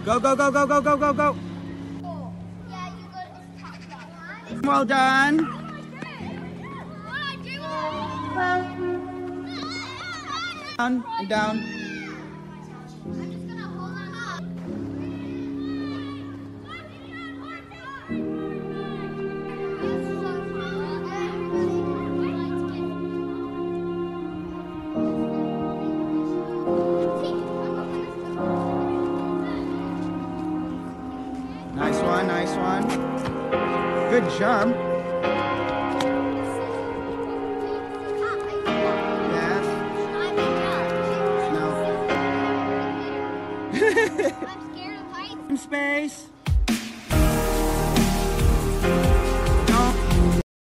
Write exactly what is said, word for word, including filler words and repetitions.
Go, go, go, go, go, go, go, go. Well done. Down and down. Nice one, nice one. Good jump.